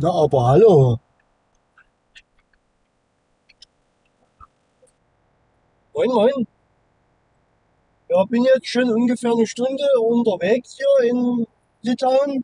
Na, aber hallo. Moin, moin. Ja, bin jetzt schon ungefähr eine Stunde unterwegs hier in Litauen.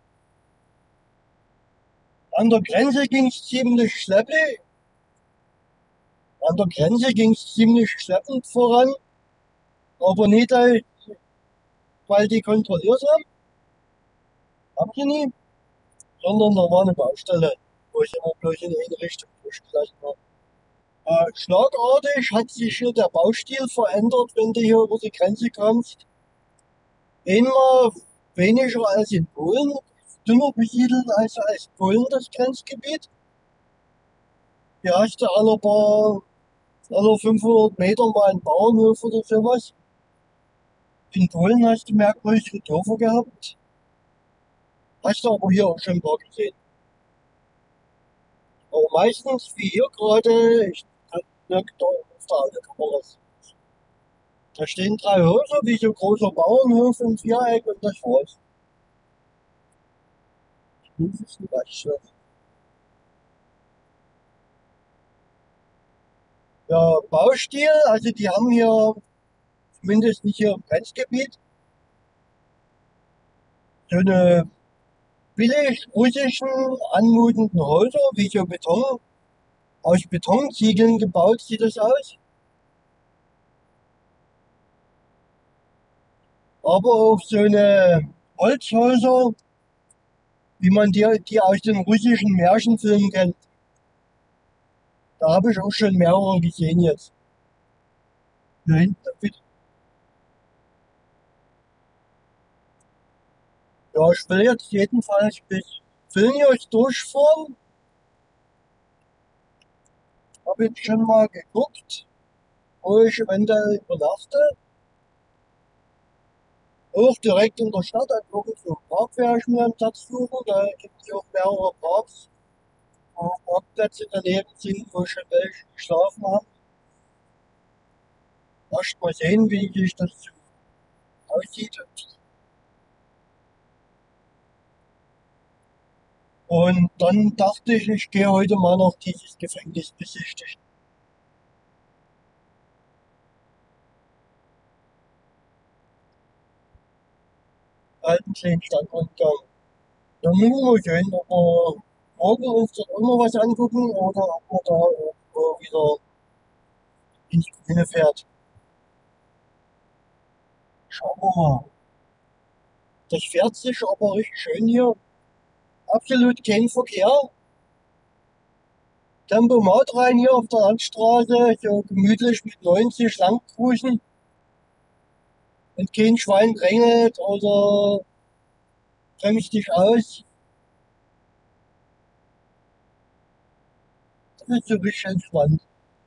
An der Grenze ging es ziemlich schleppend. An der Grenze ging es ziemlich schleppend voran, aber nicht, weil die kontrolliert haben sie nie, sondern da war eine Baustelle, wo ich immer bloß in eine Richtung durchgelassen habe. Schlagartig hat sich hier der Baustil verändert, wenn du hier über die Grenze kommst. Einmal weniger als in Polen, dünner besiedelt als Polen das Grenzgebiet. Hier hast du alle 500 Meter mal einen Bauernhof oder sowas. In Polen hast du mehr größere Dörfer gehabt. Hast du aber hier auch schon ein paar gesehen. Aber meistens, wie hier gerade, ich hab da auf der Autokamera. Da stehen drei Häuser, wie so ein großer Bauernhof im Viereck und das war's. Das ist ein Reichsschloss. Ja, Baustil, also die haben hier, zumindest nicht hier im Grenzgebiet, so eine billig russischen anmutenden Häuser, wie so Beton, aus Betonziegeln gebaut sieht das aus. Aber auch so eine Holzhäuser, wie man die aus den russischen Märchenfilmen kennt. Da habe ich auch schon mehrere gesehen jetzt. Nein, ja, ich will jetzt jedenfalls bis Vilnius durchfahren. Habe jetzt schon mal geguckt, wo ich eventuell übernachte. Auch direkt in der Stadt, an irgendeinem Park werde ich mir einen Platz suchen. Da gibt es auch mehrere Parks, wo Parkplätze daneben sind, wo schon welche geschlafen haben. Erst mal sehen, wie sich das so aussieht. Und dann dachte ich, ich gehe heute mal noch dieses Gefängnis besichtigen. Alten Seensteinrundgang. Da müssen wir sehen, ob wir morgen uns dort auch noch was angucken oder ob man da irgendwo wieder in die Grüne fährt. Schauen wir mal. Das fährt sich aber richtig schön hier. Absolut kein Verkehr. Tempomat rein hier auf der Landstraße, so gemütlich mit 90 lang cruisen und kein Schwein drängelt oder bremst dich aus. Das ist so richtig entspannt.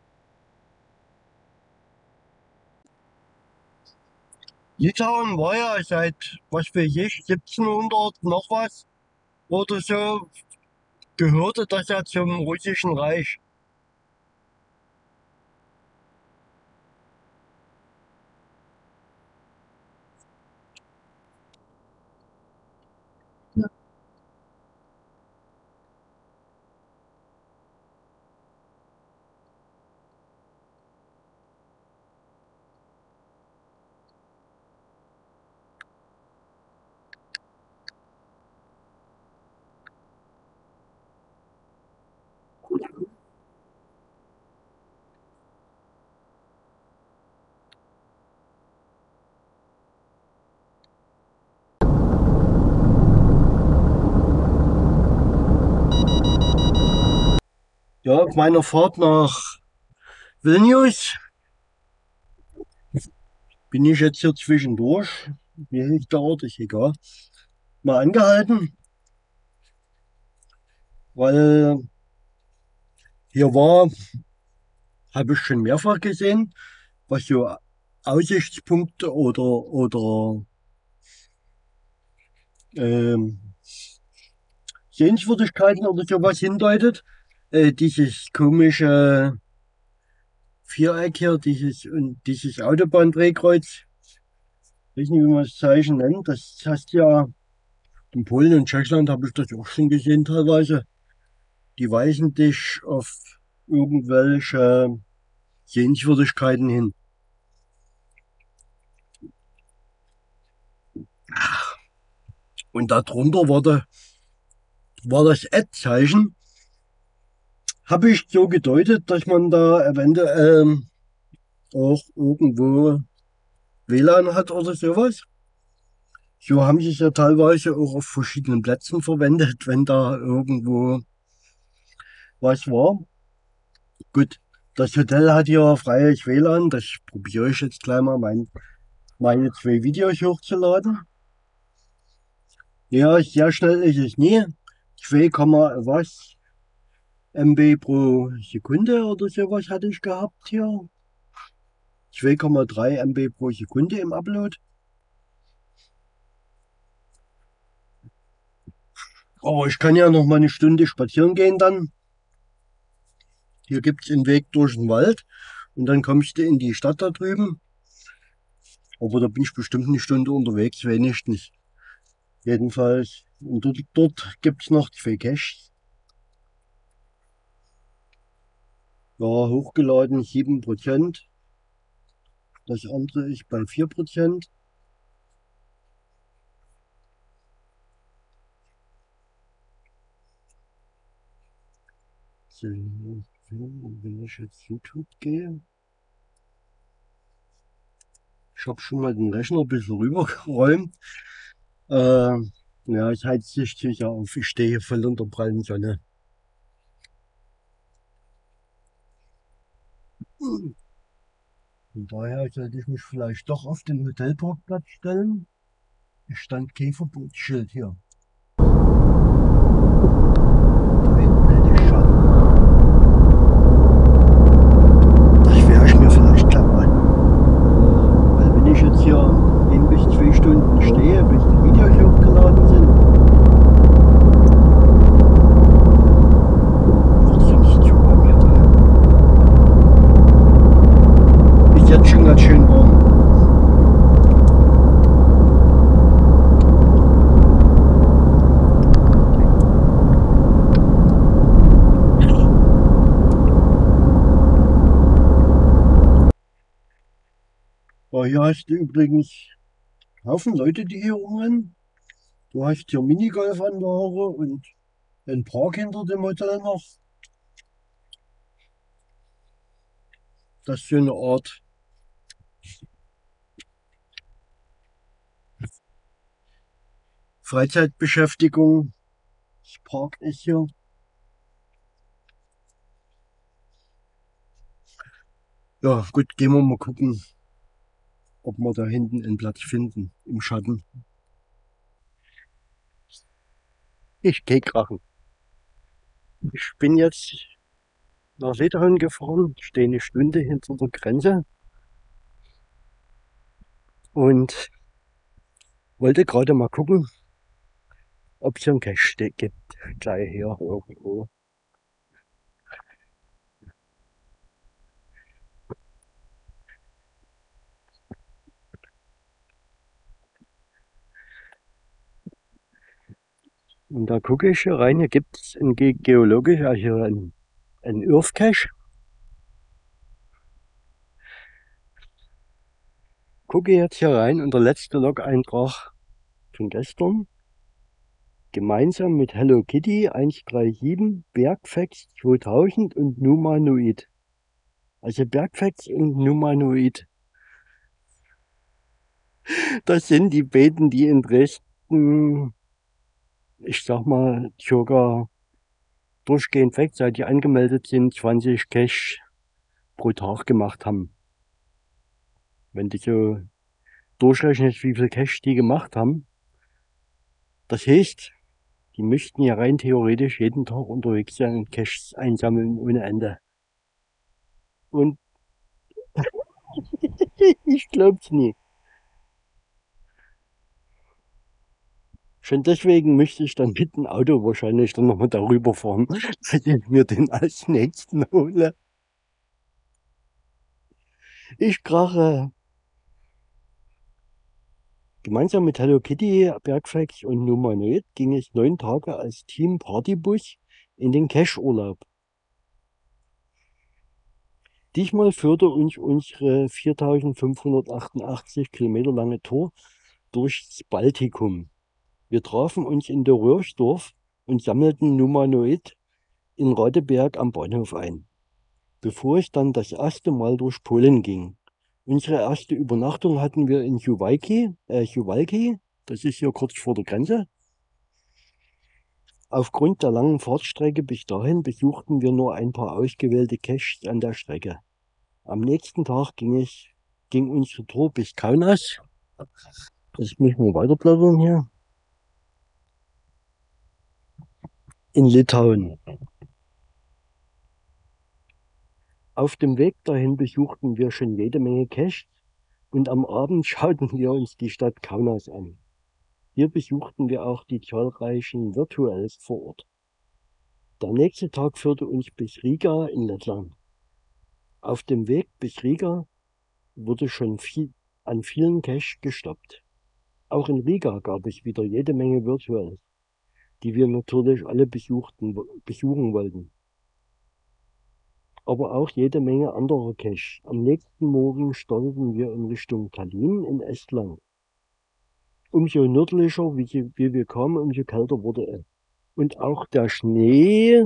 Litauen war ja seit, was weiß ich, 1700 noch was oder so, gehörte das ja zum Russischen Reich. Ja, auf meiner Fahrt nach Vilnius bin ich jetzt hier zwischendurch, wie hieß der Ort, ist egal, mal angehalten, weil hier war, habe ich schon mehrfach gesehen, was so Aussichtspunkte oder ähm, Sehenswürdigkeiten oder sowas hindeutet. Dieses komische Viereck hier, dieses Autobahndrehkreuz, ich weiß nicht, wie man das Zeichen nennt, das hast du ja in Polen und Tschechland habe ich das auch schon gesehen teilweise. die weisen dich auf irgendwelche Sehenswürdigkeiten hin. Und darunter war das Ad-Zeichen. Habe ich so gedeutet, dass man da eventuell auch irgendwo WLAN hat oder sowas. So haben sie es ja teilweise auch auf verschiedenen Plätzen verwendet, wenn da irgendwo was war. Gut, das Hotel hat ja freies WLAN. Das probiere ich jetzt gleich mal, meine 2 Videos hochzuladen. Ja, sehr schnell ist es nie. 2, was MB pro Sekunde oder sowas hatte ich gehabt hier. 2,3 MB pro Sekunde im Upload. Aber ich kann ja noch mal eine Stunde spazieren gehen dann. Hier gibt es einen Weg durch den Wald und dann kommst du in die Stadt da drüben. Aber da bin ich bestimmt eine Stunde unterwegs, wenigstens. Jedenfalls. Und dort gibt es noch 2 Caches. Ja, hochgeladen 7%. Das andere ist bei 4%. So, wenn ich jetzt YouTube gehe. Ich habe schon mal den Rechner ein bisschen rübergeräumt. Ja, es heizt sich sicher auf. Ich stehe hier voll unter prallen Sonne. Von daher sollte ich mich vielleicht doch auf den Hotelparkplatz stellen. Es stand kein Verbotsschild hier. Da hinten hätte ich Schatten. Das werde ich mir vielleicht gleich mal. Weil wenn ich jetzt hier 1 bis 2 Stunden stehe, bis die Videos hochgeladen sind, wird es nicht zu warm hier drin. Ist jetzt schon ganz schön warm. Oh, hier hast du übrigens einen Haufen Leute, die hier rumrennen. Du hast hier Minigolfanlage und einen Park hinter dem Hotel noch. Das ist so eine Art Freizeitbeschäftigung. Das Park ist hier. Ja, gut, gehen wir mal gucken, ob wir da hinten einen Platz finden im Schatten. Ich gehe krachen. Ich bin jetzt nach Lederhöhen gefahren, stehe eine Stunde hinter der Grenze und wollte gerade mal gucken, ob es hier einen Cache gibt. Gleich hier irgendwo. Und da gucke ich hier rein, hier gibt es ein geologisch, also ein Earth Cache. Gucke jetzt hier rein und der letzte Log-Eintrag von gestern. Gemeinsam mit Hello Kitty 137, Bergfacts 2000 und Numanoid. Also Bergfacts und Numanoid. Das sind die beiden, die in Dresden, ich sag mal, circa durchgehend weg, seit die angemeldet sind, 20 Cache pro Tag gemacht haben. Wenn du so durchrechnest, wie viel Cache die gemacht haben, das heißt, die müssten ja rein theoretisch jeden Tag unterwegs sein und Caches einsammeln ohne Ende. Und ich glaub's nie. Schon deswegen müsste ich dann mit dem Auto wahrscheinlich dann nochmal darüber fahren, dass ich mir den als nächsten hole. Ich krache. Gemeinsam mit Hello Kitty, Bergfacts und Numanoid ging es 9 Tage als Team Partybus in den Cache-Urlaub. Diesmal führte uns unsere 4588 Kilometer lange Tour durchs Baltikum. Wir trafen uns in der Röhrsdorf und sammelten Numanoid in Radeberg am Bahnhof ein, bevor es dann das erste Mal durch Polen ging. Unsere erste Übernachtung hatten wir in Suwałki, das ist hier kurz vor der Grenze. Aufgrund der langen Fahrtstrecke bis dahin besuchten wir nur ein paar ausgewählte Caches an der Strecke. Am nächsten Tag ging unsere Tour bis Kaunas. Jetzt müssen wir weiterblättern hier. In Litauen. Auf dem Weg dahin besuchten wir schon jede Menge Caches und am Abend schauten wir uns die Stadt Kaunas an. Hier besuchten wir auch die zahlreichen Virtuals vor Ort. Der nächste Tag führte uns bis Riga in Lettland. Auf dem Weg bis Riga wurde schon an vielen Caches gestoppt. Auch in Riga gab es wieder jede Menge Virtuals, die wir natürlich alle besuchen wollten. Aber auch jede Menge anderer Caches. Am nächsten Morgen starteten wir in Richtung Tallinn in Estland. Umso nördlicher, wie wir kamen, umso kälter wurde es. Und auch der Schnee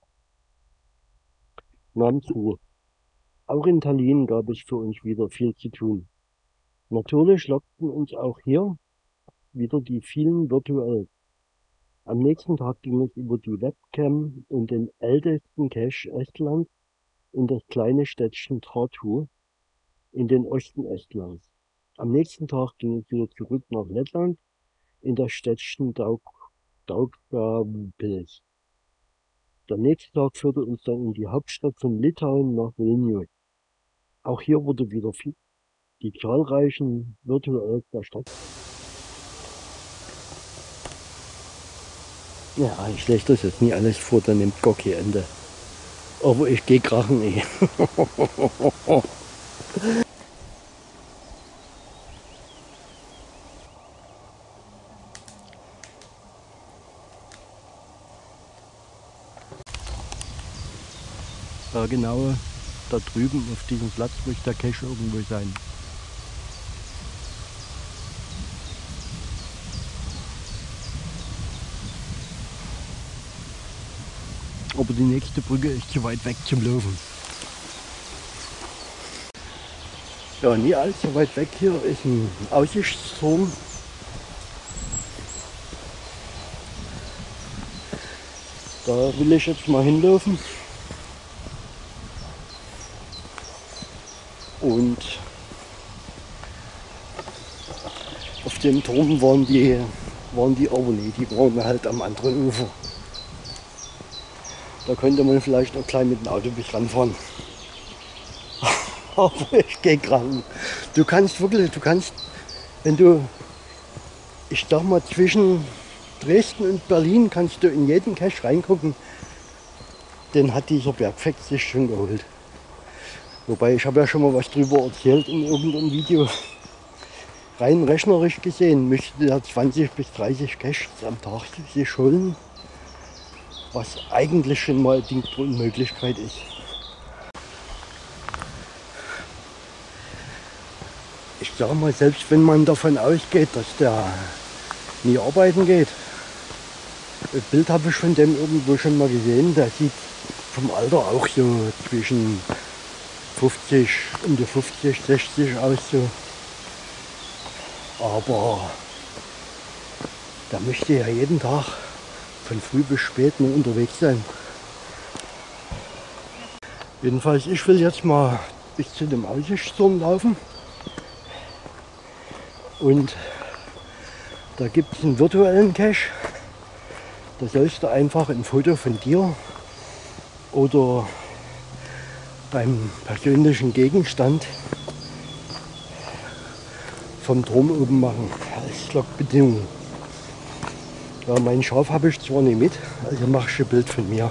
nahm zu. Auch in Tallinn gab es für uns wieder viel zu tun. Natürlich lockten uns auch hier wieder die vielen Virtuals. Am nächsten Tag ging es über die Webcam und den ältesten Cache Estlands in das kleine Städtchen Tartu in den Osten Estlands. Am nächsten Tag ging es wieder zurück nach Lettland in das Städtchen Daugavpils. Der nächste Tag führte uns dann in die Hauptstadt von Litauen nach Vilnius. Auch hier wurde wieder die zahlreichen Virtuals der Stadt. Ja, ich lese das jetzt nie alles vor, dann nimmt gar kein Ende. Aber ich gehe krachen eh. Da genau da drüben auf diesem Platz muss der Cache irgendwo sein. Aber die nächste Brücke ist zu weit weg zum Laufen. Ja, nie allzu weit weg hier ist ein Aussichtsturm. Da will ich jetzt mal hinlaufen. Und auf dem Turm waren die aber nie, die waren halt am anderen Ufer. Da könnte man vielleicht auch gleich mit dem Auto bis ranfahren. Aber ich gehe gerade. Du kannst, wenn du, ich sag mal, zwischen Dresden und Berlin kannst du in jeden Cache reingucken. Den hat dieser Bergfex sich schon geholt. Wobei, ich habe ja schon mal was drüber erzählt in irgendeinem Video. Rein rechnerisch gesehen müsste er 20 bis 30 Caches am Tag sich holen. Was eigentlich schon mal die Möglichkeit ist. Ich sage mal, selbst wenn man davon ausgeht, dass der nie arbeiten geht. Das Bild habe ich von dem irgendwo schon mal gesehen. Der sieht vom Alter auch so zwischen 50, um die 50, 60 aus so. Aber der möchte ja jeden Tag von früh bis spät nur unterwegs sein. Jedenfalls, ich will jetzt mal bis zu dem Aussichtsturm laufen. Und da gibt es einen virtuellen Cache. Da sollst du einfach ein Foto von dir oder beim persönlichen Gegenstand vom Turm oben machen, als Logbedingung. Ja, mein Schaf habe ich zwar nicht mit, also mache ich ein Bild von mir.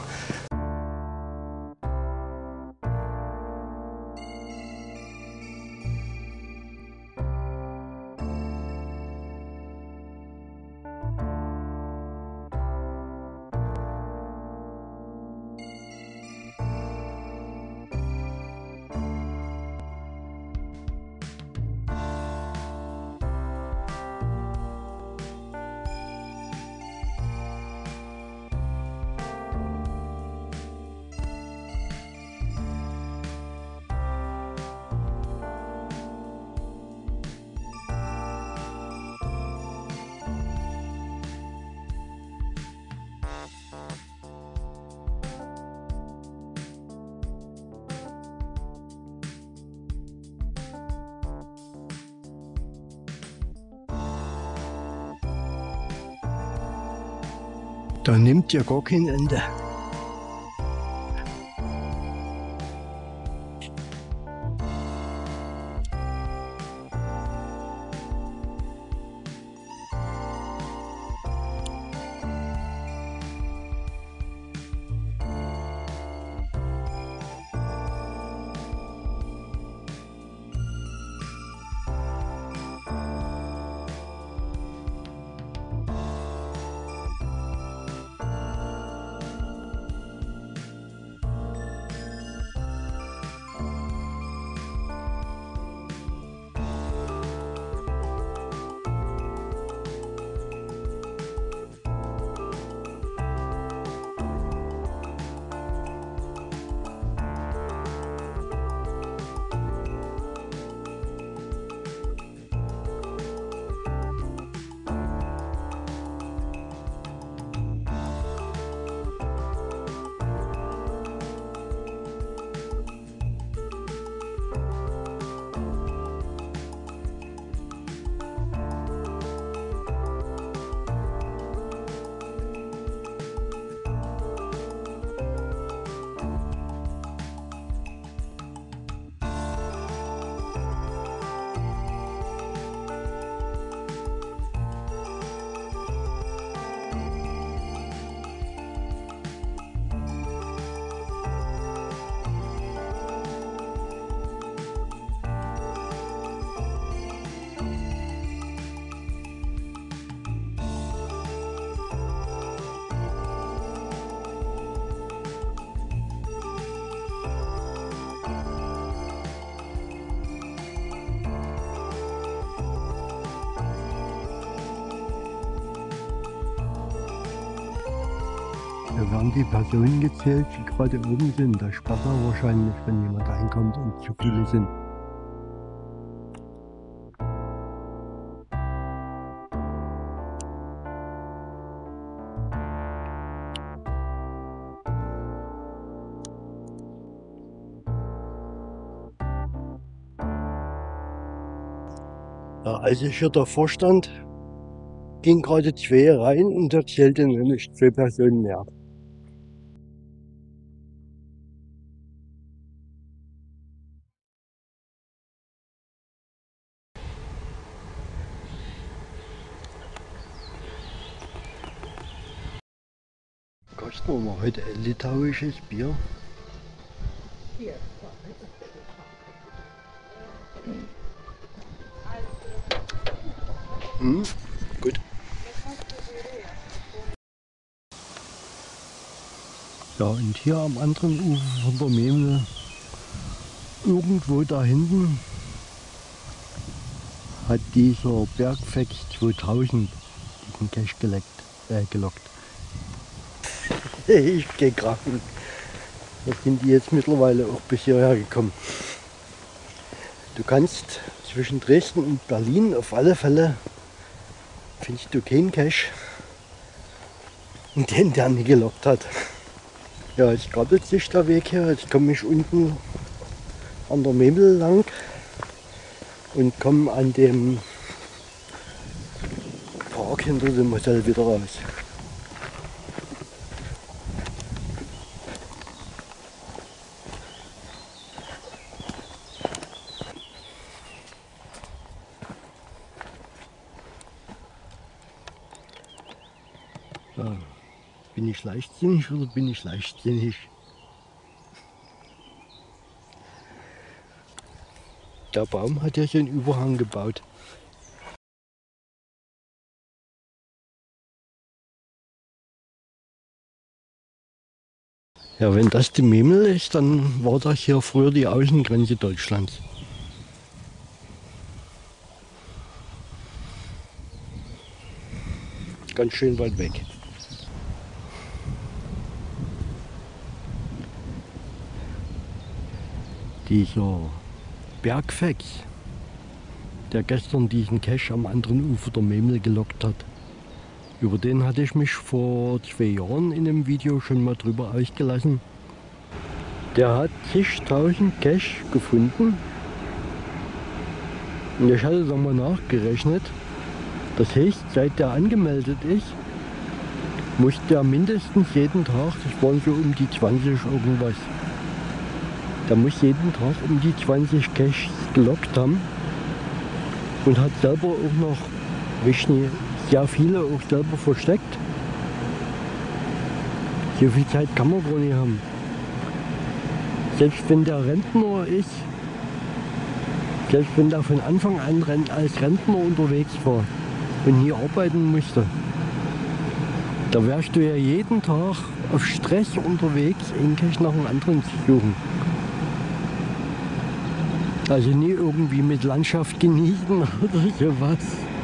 Da nimmt ja gar kein Ende. Da werden die Personen gezählt, die gerade oben sind. Da sperrt er wahrscheinlich, wenn jemand reinkommt und zu viele sind. Ja, als ich hier davor stand, ging gerade 2 rein und da zählte nämlich 2 Personen mehr. Kosten wir heute ein litauisches Bier? Hm, gut. Ja, und hier am anderen Ufer von der Memel, irgendwo da hinten, hat dieser Bergfex 2000 diesen Cache gelockt. Ich gehe graben. Da sind die jetzt mittlerweile auch bis hierher gekommen. Du kannst zwischen Dresden und Berlin auf alle Fälle, findest du keinen Cache, den der nie gelockt hat. Ja, jetzt gabelt sich der Weg hier. Jetzt komme ich unten an der Memel lang und komme an dem Park hinter dem Hotel wieder raus. Ja, bin ich leichtsinnig oder bin ich leichtsinnig? Der Baum hat ja so einen Überhang gebaut. Ja, wenn das die Memel ist, dann war das hier früher die Außengrenze Deutschlands. Ganz schön weit weg. Dieser Bergfex, der gestern diesen Cache am anderen Ufer der Memel gelockt hat, über den hatte ich mich vor 2 Jahren in einem Video schon mal drüber ausgelassen. Der hat zigtausend Cache gefunden und ich hatte da mal nachgerechnet. Das heißt, seit der angemeldet ist, musste ja mindestens jeden Tag, das waren so um die 20 irgendwas, der muss jeden Tag um die 20 Caches gelockt haben und hat selber auch noch, weiß nicht, sehr viele auch selber versteckt. So viel Zeit kann man gar nicht haben. Selbst wenn der Rentner ist, selbst wenn der von Anfang an als Rentner unterwegs war und nie arbeiten musste, da wärst du ja jeden Tag auf Stress unterwegs, einen Cache nach dem anderen zu suchen. Also nie irgendwie mit Landschaft genießen oder sowas.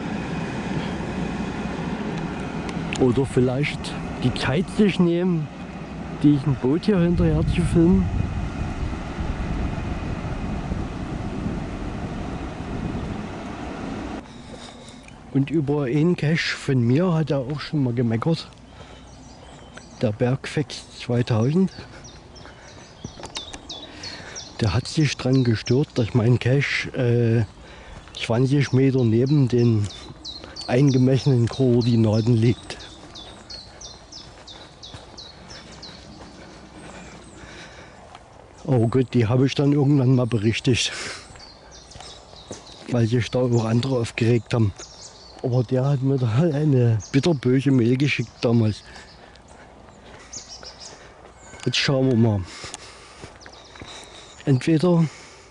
Oder vielleicht die Zeit sich nehmen, diesen Boot hier hinterher zu filmen. Und über einen Cache von mir hat er auch schon mal gemeckert. Der Bergfex 2000. Der hat sich dran gestört, dass mein Cache 20 Meter neben den eingemessenen Koordinaten liegt. Oh Gott, die habe ich dann irgendwann mal berichtigt, weil sich da auch andere aufgeregt haben. Aber der hat mir da eine bitterböse Mail geschickt damals. Jetzt schauen wir mal. Entweder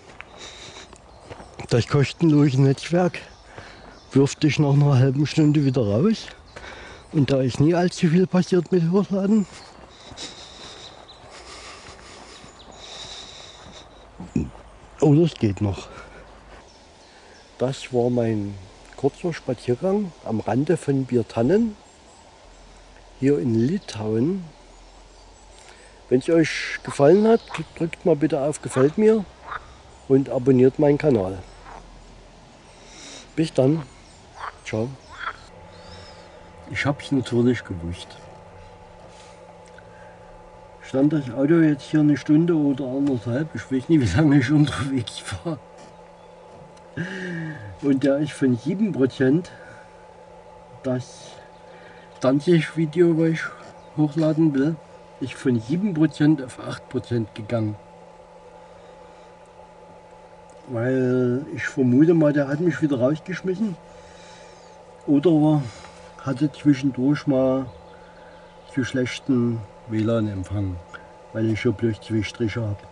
das kostenlose Netzwerk wirft dich nach einer halben Stunde wieder raus und da ist nie allzu viel passiert mit Hochladen. Oder es geht noch. Das war mein kurzer Spaziergang am Rande von Biertannen hier in Litauen. Wenn es euch gefallen hat, drückt mal bitte auf Gefällt mir und abonniert meinen Kanal. Bis dann. Ciao. Ich habe es natürlich gewusst. Stand das Auto jetzt hier eine Stunde oder anderthalb, ich weiß nicht, wie lange ich unterwegs war. Und der ist von 7%, das 20 Video, was ich hochladen will, ist von 7% auf 8% gegangen. Weil ich vermute mal, der hat mich wieder rausgeschmissen. Oder hatte zwischendurch mal zu schlechten WLAN-Empfang, weil ich ja bloß 2 Striche habe.